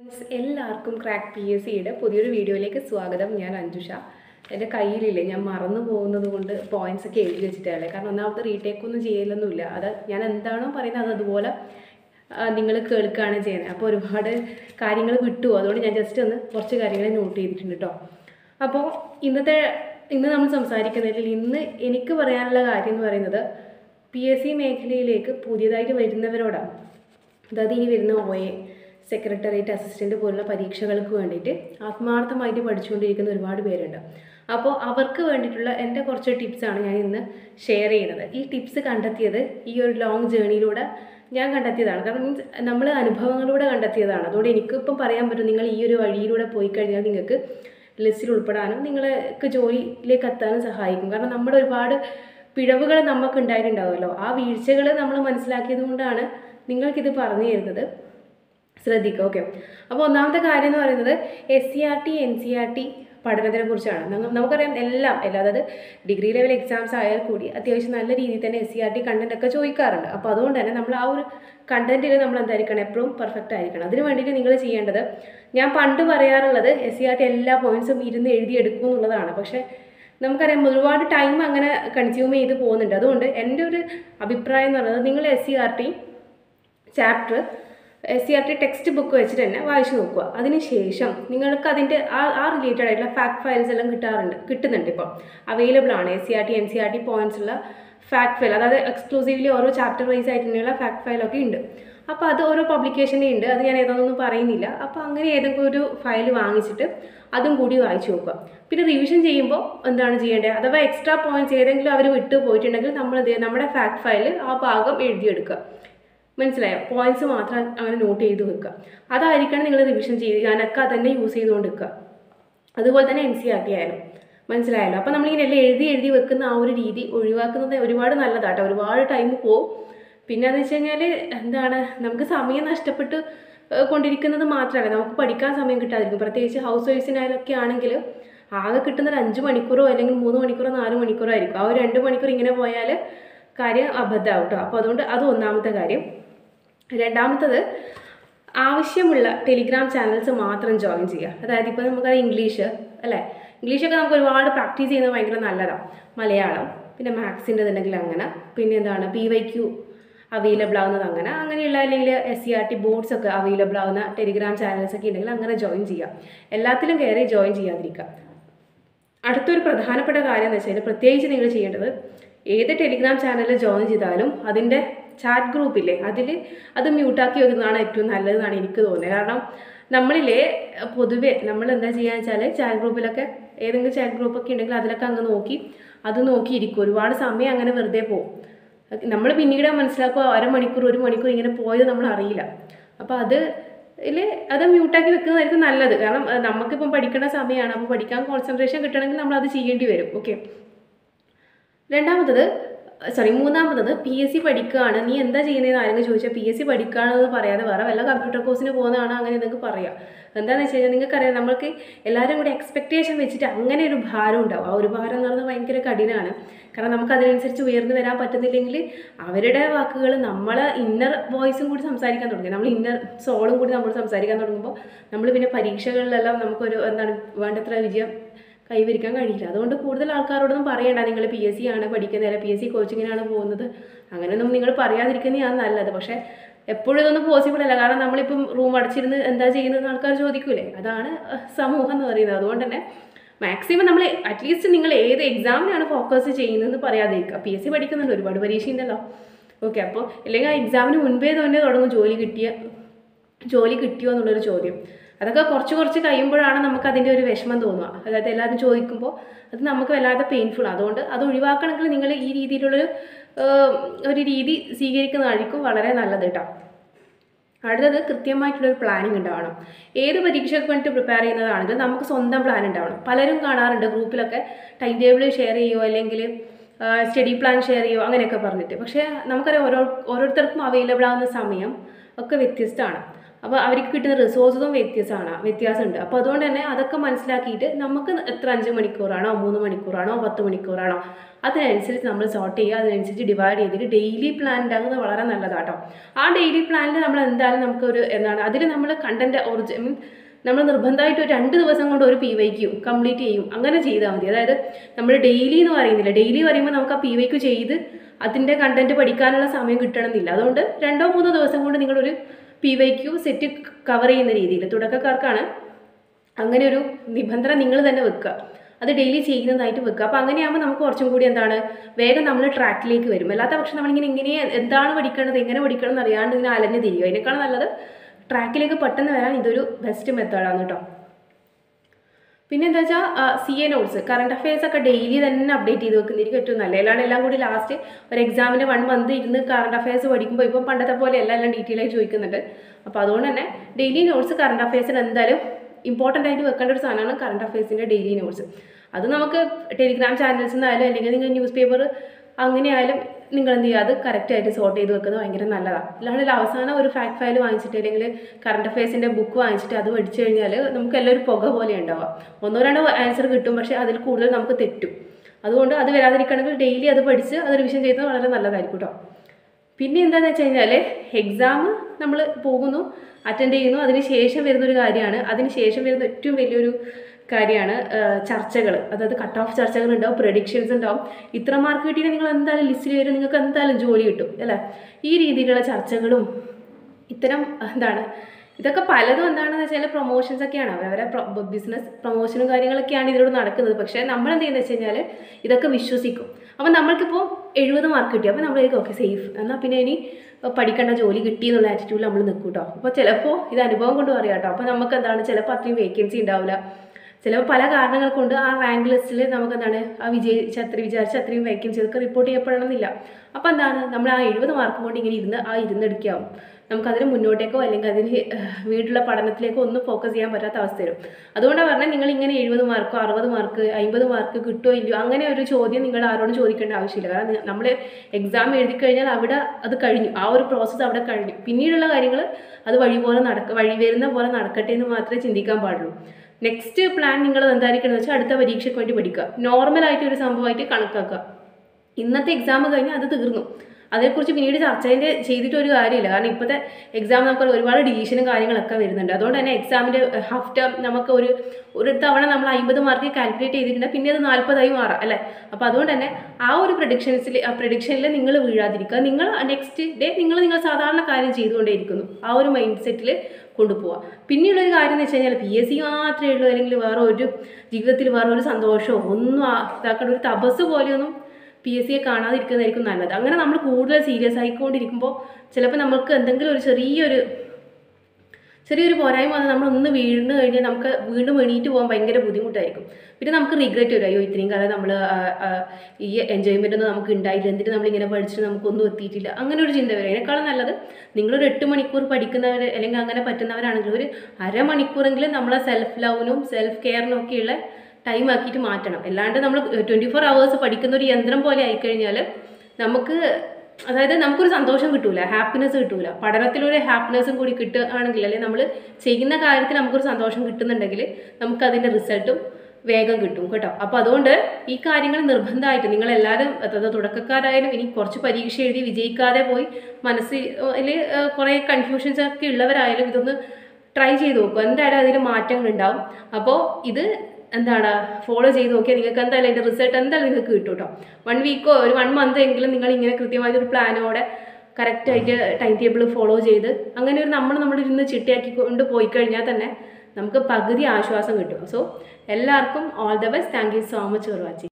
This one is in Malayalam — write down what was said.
എല്ലാവർക്കും ക്രാക്ക് PSCയുടെ പുതിയൊരു വീഡിയോയിലേക്ക് സ്വാഗതം. ഞാൻ അഞ്ജുഷ. എൻ്റെ കയ്യിലില്ലേ, ഞാൻ മറന്നു പോകുന്നത് കൊണ്ട് പോയിന്റ്സ് ഒക്കെ എഴുതി വെച്ചിട്ടാണ്. കാരണം ഒന്നാമത്തെ റീടേക്ക് ഒന്നും ചെയ്യലൊന്നുമില്ല. അത് ഞാൻ എന്താണോ പറയുന്നത് അതുപോലെ നിങ്ങൾ കേൾക്കുകയാണ് ചെയ്യുന്നത്. അപ്പോൾ ഒരുപാട് കാര്യങ്ങൾ വിട്ടുപോകും. അതുകൊണ്ട് ഞാൻ ജസ്റ്റ് ഒന്ന് കുറച്ച് കാര്യങ്ങൾ നോട്ട് ചെയ്തിട്ടുണ്ട് കേട്ടോ. അപ്പോൾ ഇന്ന് നമ്മൾ സംസാരിക്കുന്നതിൽ ഇന്ന് എനിക്ക് പറയാനുള്ള കാര്യം എന്ന് പറയുന്നത് PSC മേഖലയിലേക്ക് പുതിയതായിട്ട് വരുന്നവരോടാണ്. അതായത് ഇനി വരുന്ന OA, സെക്രട്ടേറിയറ്റ് അസിസ്റ്റൻറ്റ് പോലുള്ള പരീക്ഷകൾക്ക് വേണ്ടിയിട്ട് ആത്മാർത്ഥമായിട്ട് പഠിച്ചുകൊണ്ടിരിക്കുന്ന ഒരുപാട് പേരുണ്ട്. അപ്പോൾ അവർക്ക് വേണ്ടിയിട്ടുള്ള എൻ്റെ കുറച്ച് ടിപ്സാണ് ഞാൻ ഇന്ന് ഷെയർ ചെയ്യുന്നത്. ഈ ടിപ്സ് കണ്ടെത്തിയത് ഈ ഒരു ലോങ് ജേണിയിലൂടെ ഞാൻ കണ്ടെത്തിയതാണ്. കാരണം മീൻസ് നമ്മൾ അനുഭവങ്ങളിലൂടെ കണ്ടെത്തിയതാണ്. അതുകൊണ്ട് എനിക്കിപ്പം പറയാൻ പറ്റും, നിങ്ങൾ ഈ ഒരു വഴിയിലൂടെ പോയി കഴിഞ്ഞാൽ നിങ്ങൾക്ക് ലിസ്റ്റിൽ ഉൾപ്പെടാനും നിങ്ങൾക്ക് ജോലിയിലേക്ക് എത്താനും സഹായിക്കും. കാരണം നമ്മുടെ ഒരുപാട് പിഴവുകൾ നമുക്ക് ഉണ്ടായിട്ടുണ്ടാവുമല്ലോ. ആ വീഴ്ചകൾ നമ്മൾ മനസ്സിലാക്കിയത് കൊണ്ടാണ് നിങ്ങൾക്കിത് പറഞ്ഞു തരുന്നത്. ശ്രദ്ധിക്കുക. ഓക്കെ. അപ്പോൾ ഒന്നാമത്തെ കാര്യം എന്ന് പറയുന്നത് SCRT NCERT പഠനത്തിനെ കുറിച്ചാണ്. നമുക്കറിയാം എല്ലാം അതായത് ഡിഗ്രി ലെവൽ എക്സാംസ് ആയാൽ കൂടി അത്യാവശ്യം നല്ല രീതിയിൽ തന്നെ SCRT കണ്ടന്റ് ഒക്കെ ചോദിക്കാറുണ്ട്. അപ്പോൾ അതുകൊണ്ട് തന്നെ നമ്മൾ ആ ഒരു കണ്ടന്റിൽ നമ്മൾ എന്തായിരിക്കണം, എപ്പോഴും പെർഫെക്റ്റ് ആയിരിക്കണം. അതിന് വേണ്ടിയിട്ട് നിങ്ങൾ ചെയ്യേണ്ടത്, ഞാൻ പണ്ട് പറയാറുള്ളത് SCRT എല്ലാ പോയിന്റ്സും ഇരുന്ന് എഴുതിയെടുക്കും എന്നുള്ളതാണ്. പക്ഷേ നമുക്കറിയാം ഒരുപാട് ടൈം അങ്ങനെ കൺസ്യൂം ചെയ്ത് പോകുന്നുണ്ട്. അതുകൊണ്ട് എൻ്റെ ഒരു അഭിപ്രായം എന്ന് പറയുന്നത്, നിങ്ങൾ SCRT chapter SCRT textbook വെച്ചിട്ട് തന്നെ വായിച്ചു നോക്കുക. അതിനുശേഷം നിങ്ങൾക്ക് അതിൻ്റെ ആ റിലേറ്റഡ് ആയിട്ടുള്ള ഫാക്ട് ഫയൽസ് എല്ലാം കിട്ടുന്നുണ്ട്. ഇപ്പം അവൈലബിൾ ആണ്. SCRT NCERT പോയിന്റ്സ് ഉള്ള ഫാക്ട് ഫയൽ, അതായത് എക്സ്ക്ലൂസീവ്ലി ഓരോ ചാപ്റ്റർ വൈസ് ആയിട്ടുള്ള ഫാക്ട് ഫയലൊക്കെ ഉണ്ട്. അപ്പോൾ അത് ഓരോ പബ്ലിക്കേഷനിൽ ഉണ്ട്. അത് ഞാൻ ഏതൊന്നും പറയുന്നില്ല. അപ്പോൾ അങ്ങനെ ഏതെങ്കിലും ഒരു ഫയൽ വാങ്ങിച്ചിട്ട് അതും കൂടി വായിച്ചു നോക്കുക. പിന്നെ റിവിഷൻ ചെയ്യുമ്പോൾ എന്താണ് ചെയ്യേണ്ടത്, അഥവാ എക്സ്ട്രാ പോയിന്റ്സ് ഏതെങ്കിലും അവർ വിട്ടു പോയിട്ടുണ്ടെങ്കിൽ നമ്മുടെ ഫാക്ട് ഫയൽ ആ ഭാഗം എഴുതിയെടുക്കുക. മനസ്സിലായോ? പോയിന്റ്സ് മാത്രം അങ്ങനെ നോട്ട് ചെയ്ത് വെക്കുക. അതായിരിക്കണം നിങ്ങൾ റിവിഷൻ ചെയ്യാനൊക്കെ അതന്നെ യൂസ് ചെയ്തുകൊണ്ട് വെക്കുക. അതുപോലെ തന്നെ NCERT ആയാലും മനസ്സിലായല്ലോ. അപ്പോൾ നമ്മളിങ്ങനെ എല്ലാം എഴുതി വെക്കുന്ന ആ ഒരു രീതി ഒഴിവാക്കുന്നത് ഒരുപാട് നല്ലതാട്ടോ. ഒരുപാട് ടൈം പോവും. പിന്നെ എന്ന് വെച്ച് കഴിഞ്ഞാൽ എന്താണ്, നമുക്ക് സമയം നഷ്ടപ്പെട്ട് കൊണ്ടിരിക്കുന്നത് മാത്രമല്ല, നമുക്ക് പഠിക്കാൻ സമയം കിട്ടാതിരിക്കും. പ്രത്യേകിച്ച് ഹൗസ് വൈഫ്സിനായാലൊക്കെ ആണെങ്കിൽ ആകെ കിട്ടുന്നത് 5 മണിക്കൂറോ അല്ലെങ്കിൽ 3 മണിക്കൂറോ 4 മണിക്കൂറോ ആയിരിക്കും. ആ ഒരു 2 മണിക്കൂർ ഇങ്ങനെ പോയാൽ കാര്യം അബദ്ധമാവും കേട്ടോ. അപ്പോൾ അതുകൊണ്ട് അത് ഒന്നാമത്തെ കാര്യം. രണ്ടാമത്തത്, ആവശ്യമുള്ള ടെലിഗ്രാം ചാനൽസ് മാത്രം ജോയിൻ ചെയ്യുക. അതായത് ഇപ്പോൾ നമുക്കറിയാം ഇംഗ്ലീഷ് അല്ലേ, ഇംഗ്ലീഷൊക്കെ നമുക്ക് ഒരുപാട് പ്രാക്ടീസ് ചെയ്യുന്നത് ഭയങ്കര നല്ലതാണ്. മലയാളം, പിന്നെ മാത്സിൻ്റെ ഉണ്ടെങ്കിൽ അങ്ങനെ, പിന്നെ എന്താണ് PYQ അവൈലബിൾ ആവുന്നത് അങ്ങനെയുള്ള, അല്ലെങ്കിൽ SCRT ബോർഡ്സ് ഒക്കെ അവൈലബിൾ ആവുന്ന ടെലിഗ്രാം ചാനൽസ് ഒക്കെ ഉണ്ടെങ്കിൽ അങ്ങനെ ജോയിൻ ചെയ്യുക. എല്ലാത്തിലും കയറി ജോയിൻ ചെയ്യാതിരിക്കുക. അടുത്തൊരു പ്രധാനപ്പെട്ട കാര്യം എന്ന് വെച്ചാൽ, പ്രത്യേകിച്ച് നിങ്ങൾ ചെയ്യേണ്ടത്, ഏത് ടെലിഗ്രാം ചാനലിൽ ജോയിൻ ചെയ്താലും അതിൻ്റെ ചാറ്റ് ഗ്രൂപ്പില്ലേ, അത് മ്യൂട്ടാക്കി വെക്കുന്നതാണ് ഏറ്റവും നല്ലതെന്നാണ് എനിക്ക് തോന്നുന്നത്. കാരണം നമ്മളിലെ പൊതുവെ നമ്മൾ എന്താ ചെയ്യുകയെന്ന് വെച്ചാൽ, ചാറ്റ് ഗ്രൂപ്പിലൊക്കെ ഏതെങ്കിലും ചാറ്റ് ഗ്രൂപ്പൊക്കെ ഉണ്ടെങ്കിൽ അതിലൊക്കെ അങ്ങ് നോക്കിയിരിക്കും. ഒരുപാട് സമയം അങ്ങനെ വെറുതെ പോകും. നമ്മൾ പിന്നീട് മനസ്സിലാക്കുക, 1 മണിക്കൂർ ഇങ്ങനെ പോയത് നമ്മൾ അറിയില്ല. അപ്പോൾ അത് മ്യൂട്ടാക്കി വെക്കുന്നതായിരിക്കും നല്ലത്. കാരണം നമുക്കിപ്പം പഠിക്കേണ്ട സമയമാണ്. അപ്പോൾ പഠിക്കാൻ കോൺസെൻട്രേഷൻ കിട്ടണമെങ്കിൽ നമ്മളത് ചെയ്യേണ്ടി വരും. ഓക്കെ. മൂന്നാമത്തത്, PSC പഠിക്കുകയാണ്, നീ എന്താ ചെയ്യുന്നതെന്ന് ആരെങ്കിലും ചോദിച്ചാൽ PSC പഠിക്കുകയാണെന്ന് പറയാതെ വേറെ വല്ല കമ്പ്യൂട്ടർ കോഴ്സിന് പോകുന്നതാണ് അങ്ങനെ നിങ്ങൾക്ക് പറയാം. എന്താണെന്ന് വെച്ച് കഴിഞ്ഞാൽ, നിങ്ങൾക്കറിയാം നമ്മൾക്ക് എല്ലാവരും കൂടി എക്സ്പെക്റ്റേഷൻ വെച്ചിട്ട് അങ്ങനെ ഒരു ഭാരം ഉണ്ടാവും. ആ ഒരു ഭാരം എന്ന് പറയുന്നത് ഭയങ്കര കഠിനമാണ്. കാരണം നമുക്ക് അതിനനുസരിച്ച് ഉയർന്നു വരാൻ പറ്റുന്നില്ലെങ്കിൽ അവരുടെ വാക്കുകൾ നമ്മളെ ഇന്നർ വോയിസും കൂടി സംസാരിക്കാൻ തുടങ്ങി, നമ്മൾ ഇന്നർ സോളും കൂടി നമ്മൾ സംസാരിക്കാൻ തുടങ്ങുമ്പോൾ നമ്മൾ പിന്നെ പരീക്ഷകളിലെല്ലാം നമുക്കൊരു വേണ്ടത്ര വിജയം കൈവരിക്കാൻ കഴിയില്ല. അതുകൊണ്ട് കൂടുതൽ ആൾക്കാരോടൊന്നും പറയണ്ട, നിങ്ങൾ PSC ആണ് പഠിക്കുന്നത്, അല്ല PSC കോച്ചിങ്ങിനാണ് പോകുന്നത്, അങ്ങനെയൊന്നും നിങ്ങൾ പറയാതിരിക്കുന്നതാണ് നല്ലത്. പക്ഷേ എപ്പോഴും ഇതൊന്നും പോസിബിൾ അല്ല. കാരണം നമ്മളിപ്പം റൂം അടച്ചിരുന്ന് എന്താ ചെയ്യുന്നതെന്ന് ആൾക്കാർ ചോദിക്കൂലേ. അതാണ് സമൂഹം എന്ന് പറയുന്നത്. അതുകൊണ്ട് തന്നെ മാക്സിമം നമ്മൾ അറ്റ്ലീസ്റ്റ് നിങ്ങൾ ഏത് എക്സാമിനാണ് ഫോക്കസ് ചെയ്യുന്നതെന്ന് പറയാതിരിക്കുക. PSC പഠിക്കുന്നുണ്ട്, ഒരുപാട് പരീക്ഷ ഉണ്ടല്ലോ. ഓക്കെ. അപ്പോൾ അല്ലെങ്കിൽ ആ എക്സാമിന് മുൻപേ തന്നെ തുടങ്ങും ജോലി കിട്ടിയോ എന്നുള്ളൊരു ചോദ്യം. അതൊക്കെ കുറച്ച് കഴിയുമ്പോഴാണ് നമുക്ക് അതിൻ്റെ ഒരു വിഷമം തോന്നുക. അതായത് എല്ലാവരും ചോദിക്കുമ്പോൾ അത് നമുക്ക് വല്ലാതെ പെയിൻഫുൾ. അതുകൊണ്ട് അത് ഒഴിവാക്കണമെങ്കിൽ നിങ്ങൾ ഈ രീതിയിലുള്ളൊരു രീതി സ്വീകരിക്കുന്നതായിരിക്കും വളരെ നല്ലത് കേട്ടോ. അടുത്തത്, കൃത്യമായിട്ടുള്ളൊരു പ്ലാനിങ് ഉണ്ടാവണം. ഏത് പരീക്ഷയ്ക്ക് വേണ്ടിയിട്ട് പ്രിപ്പയർ ചെയ്യുന്നതാണെങ്കിൽ നമുക്ക് സ്വന്തം പ്ലാൻ ഉണ്ടാവണം. പലരും കാണാറുണ്ട് ഗ്രൂപ്പിലൊക്കെ ടൈം ടേബിൾ ഷെയർ ചെയ്യുമോ അല്ലെങ്കിൽ സ്റ്റഡി പ്ലാൻ ഷെയർ ചെയ്യുമോ അങ്ങനെയൊക്കെ പറഞ്ഞിട്ട്. പക്ഷേ നമുക്കറിയാം ഓരോരുത്തർക്കും അവൈലബിൾ ആവുന്ന സമയം ഒക്കെ വ്യത്യസ്തമാണ്. അപ്പോൾ അവർക്ക് കിട്ടുന്ന റിസോഴ്സും വ്യത്യാസമുണ്ട്. അപ്പോൾ അതുകൊണ്ട് തന്നെ അതൊക്കെ മനസ്സിലാക്കിയിട്ട് നമുക്ക് എത്ര 5 മണിക്കൂറാണോ 3 മണിക്കൂറാണോ 10 മണിക്കൂറാണോ അതിനനുസരിച്ച് നമ്മൾ സോർട്ട് ചെയ്യുക, അതിനനുസരിച്ച് ഡിവൈഡ് ചെയ്തിട്ട് ഡെയിലി പ്ലാൻ ഉണ്ടാകുന്നത് വളരെ നല്ലതാട്ടോ. ആ ഡെയിലി പ്ലാനിൽ നമ്മൾ എന്തായാലും നമുക്കൊരു അതിൽ നമ്മൾ കണ്ടന്റ് നമ്മൾ നിർബന്ധമായിട്ട് ഒരു 2 ദിവസം കൊണ്ട് ഒരു PYQ കംപ്ലീറ്റ് ചെയ്യും, അങ്ങനെ ചെയ്താൽ മതി. അതായത് നമ്മൾ ഡെയിലി എന്ന് പറയുന്നില്ല, ഡെയിലി പറയുമ്പോൾ നമുക്ക് ആ PYQ ചെയ്ത് അതിൻ്റെ കണ്ടന്റ് പഠിക്കാനുള്ള സമയം കിട്ടണമെന്നില്ല. അതുകൊണ്ട് 2-3 ദിവസം കൊണ്ട് നിങ്ങളൊരു PYQ സെറ്റ് കവർ ചെയ്യുന്ന രീതിയിൽ തുടക്കക്കാർക്കാണ് അങ്ങനെ ഒരു നിബന്ധന നിങ്ങൾ തന്നെ വെക്കുക, അത് ഡെയിലി ചെയ്യുന്നതായിട്ട് വെക്കുക. അപ്പോൾ അങ്ങനെയാകുമ്പോൾ നമുക്ക് കുറച്ചും കൂടി വേഗം നമ്മൾ ട്രാക്കിലേക്ക് വരും. അല്ലാത്ത പക്ഷം നമ്മളിങ്ങനെ എന്താണ് പഠിക്കേണ്ടത്, എങ്ങനെ പഠിക്കണം എന്ന് അറിയാണ്ട് ഇങ്ങനെ അലഞ്ഞു തിരിയും. അതിനേക്കാൾ നല്ലത് ട്രാക്കിലേക്ക് പെട്ടെന്ന് വരാൻ ഇതൊരു ബെസ്റ്റ് മെത്തേഡാണ് കേട്ടോ. പിന്നെ എന്താ വെച്ചാൽ CA നോട്ട്സ്, കറണ്ട് അഫയേഴ്സ് ഒക്കെ ഡെയിലി തന്നെ അപ്ഡേറ്റ് ചെയ്ത് വെക്കുന്നതായിരിക്കും ഏറ്റവും നല്ലത്. അല്ലാണ്ട് എല്ലാം കൂടി ലാസ്റ്റ് ഒരു എക്സാമിൻ്റെ 1 മന്ത് ഇരുന്ന് കറണ്ട് അഫയേഴ്സ് പഠിക്കുമ്പോൾ ഇപ്പോൾ പണ്ടത്തെ പോലെ എല്ലാം ഡീറ്റെയിൽ ആയി ചോദിക്കുന്നുണ്ട്. അപ്പോൾ അതുകൊണ്ട് തന്നെ ഡെയിലി നോട്ട്സ് കറണ്ട് അഫയേഴ്സിന് എന്തായാലും ഇമ്പോർട്ടൻ്റ് ആയിട്ട് വെക്കേണ്ട ഒരു സാധനമാണ് കറണ്ട് അഫയേഴ്സിൻ്റെ ഡെയിലി നോട്ട്സ്. അത് നമുക്ക് ടെലിഗ്രാം ചാനൽസിൽ നിന്നായാലും അല്ലെങ്കിൽ നിങ്ങൾ ന്യൂസ് പേപ്പർ അങ്ങനെയായാലും നിങ്ങൾ എന്ത് ചെയ്യുക, അത് കറക്റ്റായിട്ട് സോർട്ട് ചെയ്ത് വെക്കുന്നത് ഭയങ്കര നല്ലതാണ്. അല്ലാണ്ട് അവസാനം ഒരു ഫാക്ട് ഫയൽ വാങ്ങിച്ചിട്ട് അല്ലെങ്കിൽ കറണ്ട് അഫയേഴ്സിൻ്റെ ബുക്ക് വാങ്ങിച്ചിട്ട് അത് പഠിച്ചു കഴിഞ്ഞാൽ നമുക്ക് എല്ലാം ഒരു പുക പോലെ ഉണ്ടാവുക. 1-2 ആൻസർ കിട്ടും, പക്ഷേ അതിൽ കൂടുതൽ നമുക്ക് തെറ്റും. അതുകൊണ്ട് അത് വരാതിരിക്കണമെങ്കിൽ ഡെയിലി അത് പഠിച്ച് അത് റിവിഷൻ ചെയ്യുന്നത് വളരെ നല്ലതായിരിക്കും കേട്ടോ. പിന്നെ എന്താണെന്ന് വെച്ച് കഴിഞ്ഞാൽ എക്സാം നമ്മൾ പോകുന്നു, അറ്റൻഡ് ചെയ്യുന്നു, അതിന് ശേഷം വരുന്നൊരു കാര്യമാണ്. അതിന് ശേഷം വരുന്ന ഏറ്റവും വലിയൊരു കാര്യമാണ് ചർച്ചകൾ. അതായത് കട്ട് ഓഫ് ചർച്ചകൾ ഉണ്ടാവും, പ്രഡിക്ഷൻസ് ഉണ്ടാവും. ഇത്ര മാർക്ക് കിട്ടിയാൽ നിങ്ങൾ എന്തായാലും ലിസ്റ്റിൽ വരും, നിങ്ങൾക്ക് എന്തായാലും ജോലി കിട്ടും അല്ലേ. ഈ രീതിയിലുള്ള ചർച്ചകളും ഇത്തരം ഇതൊക്കെ പലതും എന്താണെന്ന് വെച്ചാൽ പ്രൊമോഷൻസ് ഒക്കെയാണ്, അവരവരെ ബിസിനസ് പ്രൊമോഷനും കാര്യങ്ങളൊക്കെയാണ് ഇതിലൂടെ നടക്കുന്നത്. പക്ഷേ നമ്മൾ എന്ത് ചെയ്യുന്നത് വെച്ച് കഴിഞ്ഞാൽ ഇതൊക്കെ വിശ്വസിക്കും. അപ്പോൾ നമ്മൾക്കിപ്പോൾ 70 മാർക്ക് കിട്ടി, അപ്പോൾ നമ്മളേക്ക് ഓക്കെ സേഫ്, എന്നാൽ പിന്നെ ഇനി പഠിക്കേണ്ട ജോലി കിട്ടി എന്നുള്ള ആറ്റിറ്റ്യൂഡിൽ നമ്മൾ നിൽക്കും കേട്ടോ. അപ്പോൾ ചിലപ്പോൾ ഇത് അനുഭവം കൊണ്ട് പറയാം കേട്ടോ. അപ്പോൾ നമുക്ക് ചിലപ്പോൾ അത്രയും വേക്കൻസി ഉണ്ടാവില്ല, ചിലപ്പോൾ പല കാരണങ്ങൾ കൊണ്ട് ആ റാങ്ക് ലിസ്റ്റിൽ നമുക്ക് ആ വിചാരിച്ച അത്രയും വേക്കൻസി ഒക്കെ റിപ്പോർട്ട് ചെയ്യപ്പെടണമെന്നില്ല. അപ്പോൾ നമ്മൾ ആ 70 മാർക്ക് കൊണ്ട് ഇങ്ങനെ ഇരുന്നെടുക്കാവും. നമുക്കതിന് മുന്നോട്ടേക്കോ അല്ലെങ്കിൽ അതിന് വീട്ടിലുള്ള പഠനത്തിലേക്കോ ഒന്നും ഫോക്കസ് ചെയ്യാൻ പറ്റാത്ത അവസ്ഥ വരും. അതുകൊണ്ടാണ് പറഞ്ഞാൽ നിങ്ങൾ ഇങ്ങനെ 70 മാർക്കോ 60 മാർക്ക് 50 മാർക്ക് കിട്ടുമോ ഇല്ലയോ അങ്ങനെ ഒരു ചോദ്യം നിങ്ങൾ ആരോടും ചോദിക്കേണ്ട ആവശ്യമില്ല. കാരണം നമ്മൾ എക്സാം എഴുതി കഴിഞ്ഞാൽ അവിടെ അത് കഴിഞ്ഞു, ആ ഒരു പ്രോസസ്സ് അവിടെ കഴിഞ്ഞു. പിന്നീടുള്ള കാര്യങ്ങൾ അത് വഴി വരുന്ന പോലെ നടക്കട്ടെ എന്ന് മാത്രമേ ചിന്തിക്കാൻ പാടുള്ളൂ. നെക്സ്റ്റ് പ്ലാൻ നിങ്ങൾ എന്തായിരിക്കണം എന്ന് വെച്ചാൽ അടുത്ത പരീക്ഷയ്ക്ക് വേണ്ടി പഠിക്കുക. നോർമലായിട്ട് ഒരു സംഭവമായിട്ട് കണക്കാക്കുക. ഇന്നത്തെ എക്സാം കഴിഞ്ഞാൽ അത് തീർന്നു, അതേക്കുറിച്ച് പിന്നീട് ചെയ്തിട്ടൊരു കാര്യമില്ല. കാരണം ഇപ്പോഴത്തെ എക്സാം നമുക്ക് ഒരുപാട് ഡിവിഷനും കാര്യങ്ങളൊക്കെ വരുന്നുണ്ട്. അതുകൊണ്ട് തന്നെ എക്സാമിൻ്റെ ഹാഫ് ടേം നമുക്ക് ഒരു തവണ നമ്മൾ 50 മാർക്ക് കാൽക്കുലേറ്റ് ചെയ്തിട്ടുണ്ട്, പിന്നെ അത് 40 മാറാം അല്ലേ. അപ്പോൾ അതുകൊണ്ട് തന്നെ ആ ഒരു പ്രഡിക്ഷനിൽ നിങ്ങൾ വീഴാതിരിക്കുക. നിങ്ങൾ നെക്സ്റ്റ് ഡേ നിങ്ങൾ സാധാരണ കാര്യം ചെയ്തുകൊണ്ടേയിരിക്കുന്നു, ആ ഒരു മൈൻഡ് സെറ്റിൽ കൊണ്ടുപോവുക. പിന്നെയുള്ളൊരു കാര്യം എന്ന് വെച്ച് കഴിഞ്ഞാൽ PSC മാത്രമേ ഉള്ളൂ, അല്ലെങ്കിൽ ജീവിതത്തിൽ വേറെ ഒരു സന്തോഷമോ ഒന്നും ഇതാക്കേണ്ട ഒരു തപസ് പോലെയൊന്നും PSCയെ കാണാതിരിക്കുന്നതായിരിക്കും നല്ലത്. അങ്ങനെ നമ്മൾ കൂടുതൽ സീരിയസ് ആയിക്കൊണ്ടിരിക്കുമ്പോൾ ചിലപ്പോൾ നമുക്ക് എന്തെങ്കിലും ഒരു ചെറിയൊരു പോരായ്മ വന്നാൽ നമ്മളൊന്ന് വീണ് കഴിഞ്ഞാൽ നമുക്ക് വീണ്ടും എണീറ്റ് പോകാൻ ഭയങ്കര ബുദ്ധിമുട്ടായിരിക്കും. പിന്നെ നമുക്ക് റിഗ്രറ്റ് വരും, അയ്യോ ഇത്രയും കാലം നമ്മൾ ഈ എൻജോയ്മെൻ്റ് ഒന്നും നമുക്ക് ഉണ്ടായില്ല, എന്നിട്ട് നമ്മളിങ്ങനെ പഠിച്ചിട്ട് നമുക്കൊന്നും എത്തിയിട്ടില്ല, അങ്ങനെ ഒരു ചിന്ത വരും. അതിനേക്കാളും നല്ലത് നിങ്ങളൊരു 8 മണിക്കൂർ പഠിക്കുന്നവർ അല്ലെങ്കിൽ അങ്ങനെ പറ്റുന്നവരാണെങ്കിൽ ഒരു അരമണിക്കൂറെങ്കിലും നമ്മളെ സെൽഫ് ലവിനും സെൽഫ് കെയറിനും ഒക്കെയുള്ള ടൈം ആക്കിയിട്ട് മാറ്റണം. അല്ലാണ്ട് നമ്മൾ 24 hours പഠിക്കുന്ന ഒരു യന്ത്രം പോലെ ആയിക്കഴിഞ്ഞാൽ നമുക്കൊരു സന്തോഷം കിട്ടൂല, ഹാപ്പിനെസ് കിട്ടൂല. പഠനത്തിലൊരു ഹാപ്പിനെസ്സും കൂടി കിട്ടുകയാണെങ്കിൽ, അല്ലെങ്കിൽ നമ്മൾ ചെയ്യുന്ന കാര്യത്തിൽ നമുക്കൊരു സന്തോഷം കിട്ടുന്നുണ്ടെങ്കിൽ നമുക്കതിൻ്റെ റിസൾട്ടും വേഗം കിട്ടും കേട്ടോ. അപ്പോൾ അതുകൊണ്ട് ഈ കാര്യങ്ങൾ നിർബന്ധമായിട്ട് നിങ്ങളെല്ലാവരും തുടക്കക്കാരായാലും ഇനി കുറച്ച് പരീക്ഷ എഴുതി വിജയിക്കാതെ പോയി മനസ്സിൽ കുറേ കൺഫ്യൂഷൻസ് ഒക്കെ ഉള്ളവരായാലും ഇതൊന്ന് ട്രൈ ചെയ്ത് നോക്കുക. എന്തായാലും അതിൽ മാറ്റങ്ങൾ ഉണ്ടാവും. അപ്പോൾ ഇത് ഫോളോ ചെയ്ത് നോക്കിയാൽ നിങ്ങൾക്ക് എന്തായാലും അതിൻ്റെ റിസൾട്ട് എന്തായാലും നിങ്ങൾക്ക് കിട്ടും കേട്ടോ. 1 വീക്കോ ഒരു 1 month എങ്കിലും നിങ്ങൾ ഇങ്ങനെ കൃത്യമായിട്ടൊരു പ്ലാനോടെ കറക്റ്റായിട്ട് ടൈം ടേബിൾ ഫോളോ ചെയ്ത് അങ്ങനെ ഒരു നമ്മളിരുന്ന് ചിട്ടയാക്കിക്കൊണ്ട് പോയി കഴിഞ്ഞാൽ തന്നെ നമുക്ക് പകുതി ആശ്വാസം കിട്ടും. സോ എല്ലാവർക്കും all the best. Thank you so much for watching.